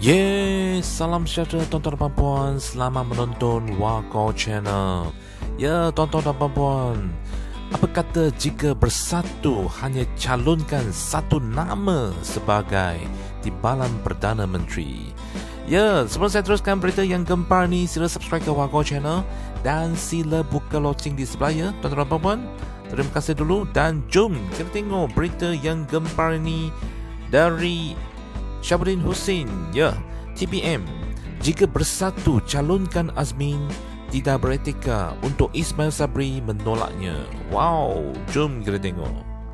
Salam sejahtera tuan-tuan dan puan. Selamat menonton Wako Channel. Tuan-tuan dan puan, apa kata jika bersatu hanya calonkan satu nama sebagai Timbalan Perdana Menteri? Sebelum saya teruskan berita yang gempar ni, sila subscribe ke Wako Channel dan sila buka loceng di sebelah tuan-tuan dan puan. Terima kasih dulu dan jom kita tengok berita yang gempar ni dari Syabuddin Hussein. TPM, jika bersatu calonkan Azmin, tidak beretika untuk Ismail Sabri menolaknya. Wow, jom kita tengok.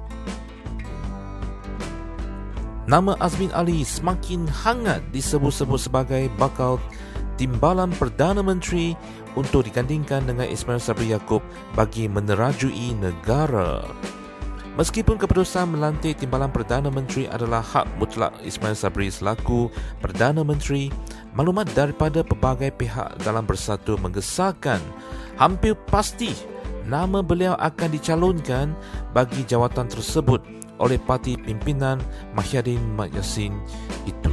Nama Azmin Ali semakin hangat disebut-sebut sebagai bakal Timbalan Perdana Menteri untuk digandingkan dengan Ismail Sabri Yaakob bagi menerajui negara. Meskipun keputusan melantik Timbalan Perdana Menteri adalah hak mutlak Ismail Sabri selaku Perdana Menteri, maklumat daripada pelbagai pihak dalam Bersatu menggesahkan hampir pasti nama beliau akan dicalonkan bagi jawatan tersebut oleh parti pimpinan Mahyadin Mat Yassin itu.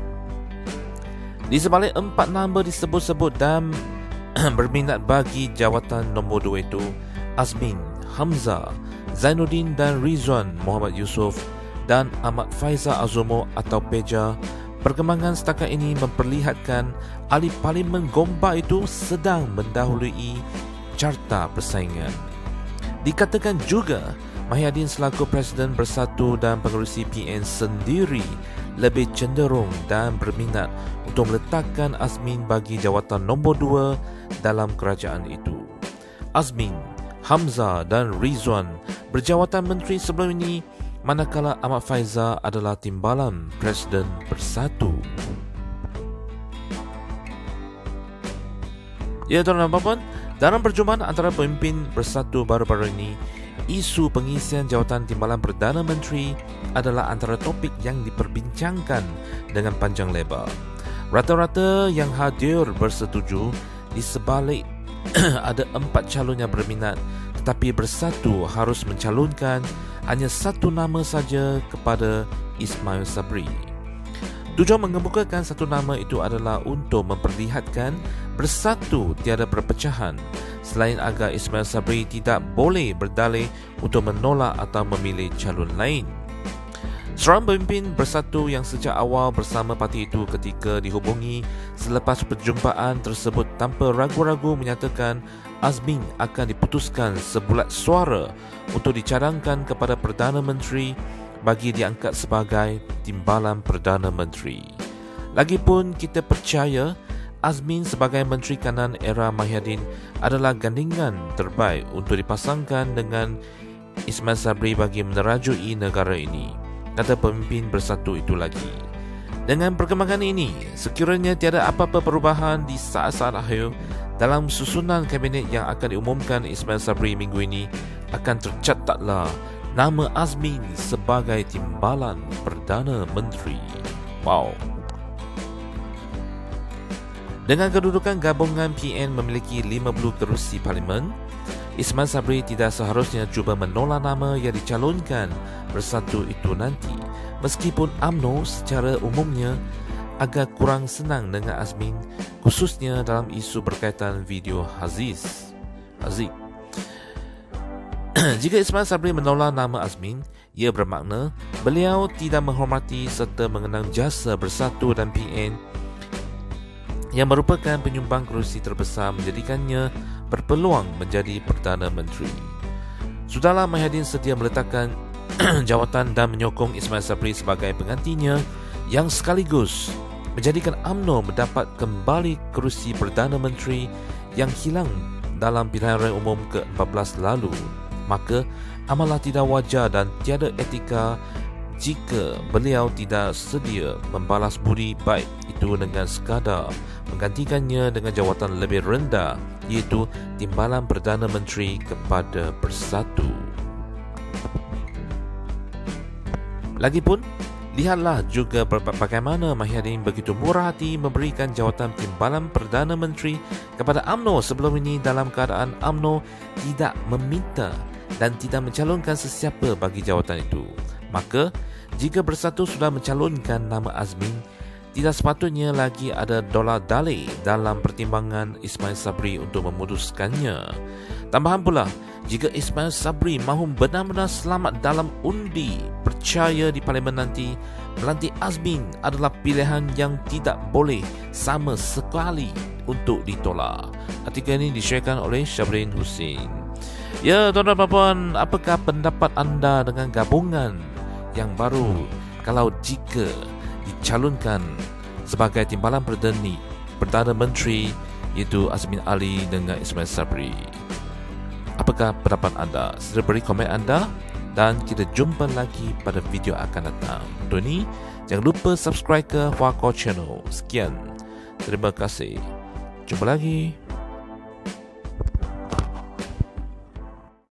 Di sebalik 4 nama disebut-sebut dan berminat bagi jawatan nombor 2 itu, Azmin, Hamzah, Zainuddin dan Rizwan Muhammad Yusof dan Ahmad Faizal Azumo atau Peja, perkembangan setakat ini memperlihatkan ahli parlimen Gombak itu sedang mendahului carta persaingan. Dikatakan juga Mahyadin selaku Presiden Bersatu dan pengerusi PN sendiri lebih cenderung dan berminat untuk meletakkan Azmin bagi jawatan nombor 2 dalam kerajaan itu. Azmin, Hamzah dan Rizwan berjawatan menteri sebelum ini, manakala Ahmad Faizal adalah Timbalan Presiden Bersatu. Tuan-tuan dan puan, dalam perjumpaan antara pemimpin Bersatu baru-baru ini, isu pengisian jawatan Timbalan Perdana Menteri adalah antara topik yang diperbincangkan dengan panjang lebar. Rata-rata yang hadir bersetuju di sebalik ada 4 calon yang berminat, tetapi Bersatu harus mencalonkan hanya satu nama saja kepada Ismail Sabri. Tujuan mengemukakan satu nama itu adalah untuk memperlihatkan Bersatu tiada perpecahan, selain agar Ismail Sabri tidak boleh berdalih untuk menolak atau memilih calon lain. Seorang pemimpin Bersatu yang sejak awal bersama parti itu ketika dihubungi selepas perjumpaan tersebut tanpa ragu-ragu menyatakan Azmin akan diputuskan sebulat suara untuk dicadangkan kepada Perdana Menteri bagi diangkat sebagai Timbalan Perdana Menteri. Lagipun kita percaya Azmin sebagai Menteri Kanan era Mahyadin adalah gandingan terbaik untuk dipasangkan dengan Ismail Sabri bagi menerajui negara ini, kata pemimpin Bersatu itu lagi. Dengan perkembangan ini, sekiranya tiada apa-apa perubahan di saat-saat akhir dalam susunan kabinet yang akan diumumkan Ismail Sabri minggu ini, akan tercatatlah nama Azmin sebagai Timbalan Perdana Menteri. Wow. Dengan kedudukan gabungan PN memiliki 50 kerusi parlimen, Ismail Sabri tidak seharusnya cuba menolak nama yang dicalonkan Bersatu itu nanti, meskipun UMNO secara umumnya agak kurang senang dengan Azmin, khususnya dalam isu berkaitan video Haziq. Jika Ismail Sabri menolak nama Azmin, ia bermakna beliau tidak menghormati serta mengenang jasa Bersatu dan PN yang merupakan penyumbang kerusi terbesar menjadikannya berpeluang menjadi Perdana Menteri. Sudahlah Mahyadin sedia meletakkan jawatan dan menyokong Ismail Sabri sebagai penggantinya yang sekaligus menjadikan UMNO mendapat kembali kerusi Perdana Menteri yang hilang dalam pilihan raya umum ke-14 lalu. Maka amalah tidak wajar dan tiada etika jika beliau tidak sedia membalas budi baik itu dengan sekadar menggantikannya dengan jawatan lebih rendah, iaitu Timbalan Perdana Menteri kepada Bersatu. Lagipun, lihatlah juga bagaimana Mahyadin begitu murah hati memberikan jawatan Timbalan Perdana Menteri kepada UMNO sebelum ini dalam keadaan UMNO tidak meminta dan tidak mencalonkan sesiapa bagi jawatan itu. Maka, jika Bersatu sudah mencalonkan nama Azmin, tidak sepatutnya lagi ada dolar dalih dalam pertimbangan Ismail Sabri untuk memutuskannya. Tambahan pula, jika Ismail Sabri mahu benar-benar selamat dalam undi percaya di Parlimen nanti, melantik Azmin adalah pilihan yang tidak boleh sama sekali untuk ditolak. Artikel ini disyairkan oleh Syabrin Hussein. Ya, tuan-tuan dan puan, apakah pendapat anda dengan gabungan yang baru kalau jika dicalonkan sebagai timbalan Perdana Menteri iaitu Azmin Ali dengan Ismail Sabri? Apakah pendapat anda? Sila beri komen anda dan kita jumpa lagi pada video akan datang. Untuk ini, jangan lupa subscribe ke Hua Kor Channel. Sekian. Terima kasih. Jumpa lagi.